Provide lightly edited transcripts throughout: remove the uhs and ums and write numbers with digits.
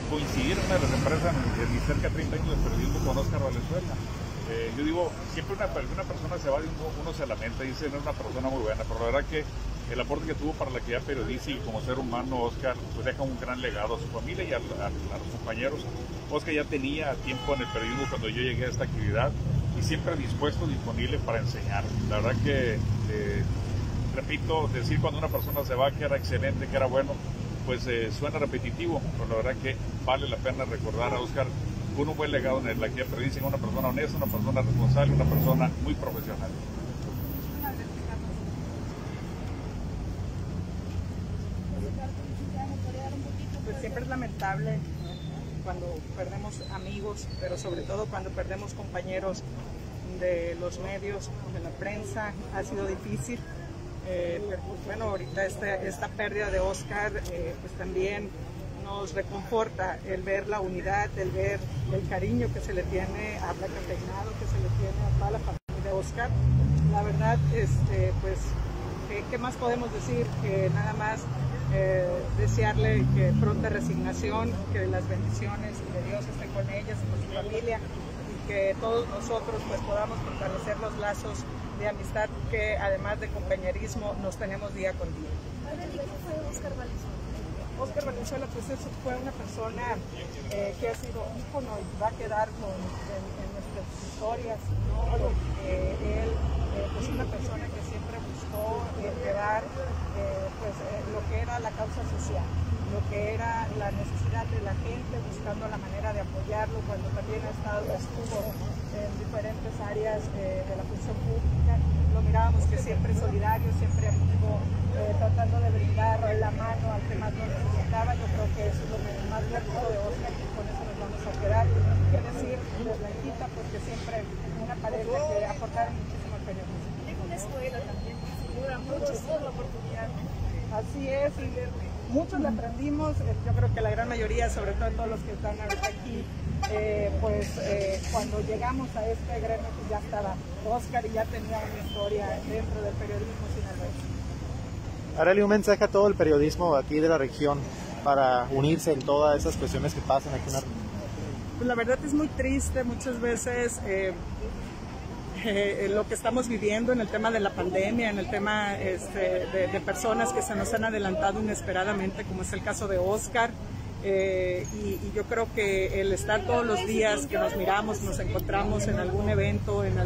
coincidir en una de las empresas en mis cerca de 30 años de periodismo con Óscar Valenzuela. Yo digo, siempre una persona se va de uno se lamenta y dice no es una persona muy buena, pero la verdad que el aporte que tuvo para la actividad periodística y como ser humano, Óscar, pues deja un gran legado a su familia y a los compañeros. Óscar ya tenía tiempo en el periodismo cuando yo llegué a esta actividad y siempre dispuesto, disponible para enseñar. La verdad que, repito, decir cuando una persona se va que era excelente, que era bueno, pues suena repetitivo, pero la verdad que vale la pena recordar a Óscar con un buen legado en la actividad periodística, una persona honesta, una persona responsable, una persona muy profesional. Pues siempre es lamentable cuando perdemos amigos, pero sobre todo cuando perdemos compañeros de los medios, de la prensa. Ha sido difícil. Pero pues bueno, ahorita esta pérdida de Óscar pues también nos reconforta el ver la unidad, el ver el cariño que se le tiene a Blanca Peinado, que se le tiene a toda la familia de Óscar. La verdad, pues, ¿qué más podemos decir? Que nada más desearle que pronta resignación, que las bendiciones de Dios estén con ellas y con su familia, y que todos nosotros pues podamos fortalecer los lazos de amistad que además de compañerismo nos tenemos día con día. ¿Qué fue Óscar Valenzuela? Óscar Valenzuela pues fue una persona que ha sido ícono y va a quedar en nuestras historias, ¿no? Porque él pues una persona que siempre buscó llevar lo que era la causa social, lo que era la necesidad de la gente, buscando la manera de apoyarlo cuando también estuvo en diferentes áreas de la función pública. Lo mirábamos que siempre solidario, siempre activo, tratando de brindar la mano al que más lo necesitaba. Yo creo que eso es lo más bonito de Óscar y con eso nos vamos a quedar. Qué decir de Blanquita, porque siempre una pareja que aportaron muchísimo al periodismo. Tengo una escuela también, sin duda, muchos tuvo la oportunidad. Así es, y muchos lo aprendimos. Yo creo que la gran mayoría, sobre todo todos los que están aquí, cuando llegamos a este gremio pues ya estaba Óscar y ya tenía una historia dentro del periodismo sinaloense. Arely, un mensaje a todo el periodismo aquí de la región para unirse en todas esas cuestiones que pasan aquí en la región. Pues la verdad es muy triste muchas veces lo que estamos viviendo en el tema de la pandemia, en el tema de personas que se nos han adelantado inesperadamente, como es el caso de Óscar. Y yo creo que el estar todos los días que nos miramos, nos encontramos en algún evento, en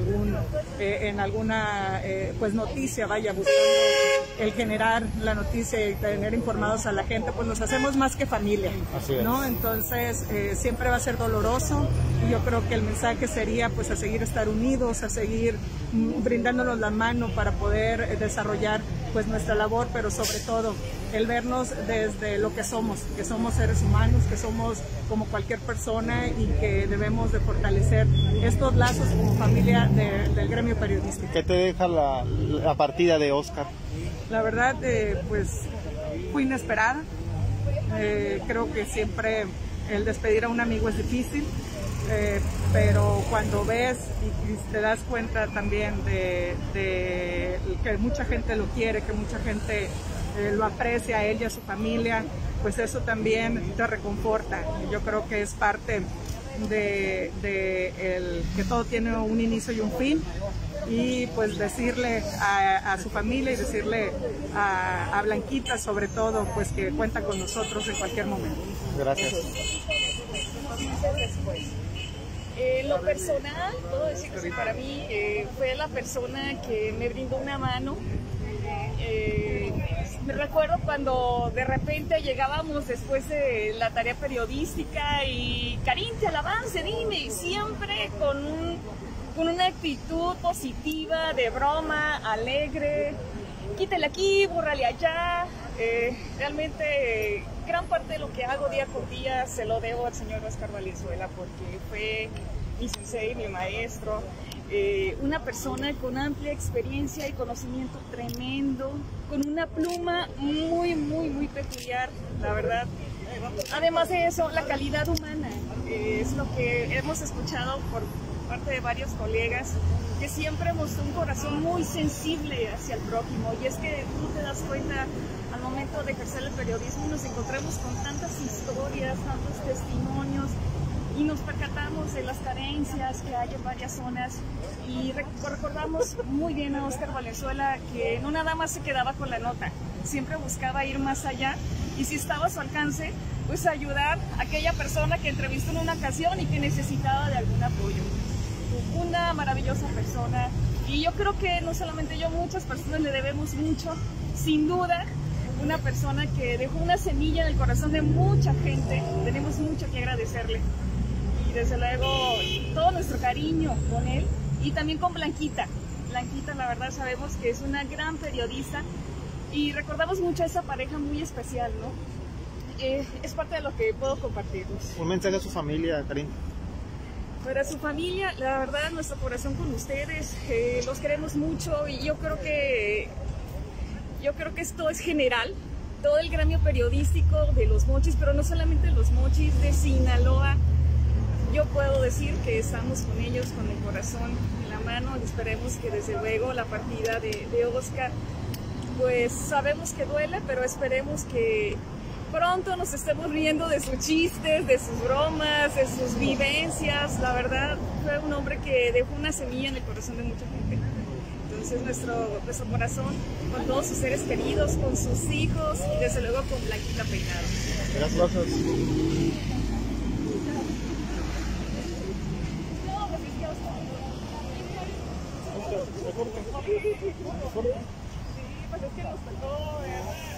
alguna pues noticia, vaya, buscando el generar la noticia y tener informados a la gente, pues nos hacemos más que familia, ¿no? Entonces siempre va a ser doloroso y yo creo que el mensaje sería pues a seguir estar unidos, a seguir brindándonos la mano para poder desarrollar pues nuestra labor, pero sobre todo el vernos desde lo que somos seres humanos, que somos como cualquier persona y que debemos de fortalecer estos lazos como familia del gremio periodístico. ¿Qué te deja la partida de Óscar? La verdad, pues fue inesperada. Creo que siempre el despedir a un amigo es difícil, pero cuando ves y te das cuenta también de que mucha gente lo quiere, que mucha gente lo aprecia a él y a su familia, pues eso también te reconforta. Yo creo que es parte de que todo tiene un inicio y un fin, y pues decirle a su familia y decirle a Blanquita sobre todo pues que cuenta con nosotros en cualquier momento. Gracias. Lo personal, puedo decir que para mí fue la persona que me brindó una mano. Me recuerdo cuando de repente llegábamos después de la tarea periodística y Karin, te avance, dime, y siempre con una actitud positiva, de broma, alegre, quítale aquí, bórrale allá. Realmente gran parte de lo que hago día con día se lo debo al señor Óscar Valenzuela, porque fue mi sensei, mi maestro, una persona con amplia experiencia y conocimiento tremendo, con una pluma muy, muy, muy peculiar, la verdad. Además de eso, la calidad humana, es lo que hemos escuchado por parte de varios colegas, que siempre mostró un corazón muy sensible hacia el prójimo, y es que tú te das cuenta al momento de ejercer el periodismo y nos encontramos con tantas historias, tantos testimonios y nos percatamos de las carencias que hay en varias zonas y recordamos muy bien a Óscar Valenzuela, que no nada más se quedaba con la nota, siempre buscaba ir más allá y si estaba a su alcance, pues ayudar a aquella persona que entrevistó en una ocasión y que necesitaba de algún apoyo. Una maravillosa persona y yo creo que no solamente yo, muchas personas le debemos mucho, sin duda, una persona que dejó una semilla en el corazón de mucha gente, tenemos mucho que agradecerle y desde luego todo nuestro cariño con él y también con Blanquita. Blanquita, la verdad, sabemos que es una gran periodista y recordamos mucho a esa pareja muy especial, ¿no? Es parte de lo que puedo compartirles. Un mensaje a su familia, Karin. Para su familia, la verdad, nuestro corazón con ustedes, los queremos mucho y yo creo que esto es general, todo el gremio periodístico de Los Mochis, pero no solamente Los Mochis, de Sinaloa. Yo puedo decir que estamos con ellos con el corazón en la mano y esperemos que desde luego la partida de Óscar, pues sabemos que duele, pero esperemos que pronto nos estemos riendo de sus chistes, de sus bromas, de sus vivencias. La verdad, fue un hombre que dejó una semilla en el corazón de mucha gente. Entonces nuestro corazón con todos sus seres queridos, con sus hijos y desde luego con Blanquita Peinado. Gracias.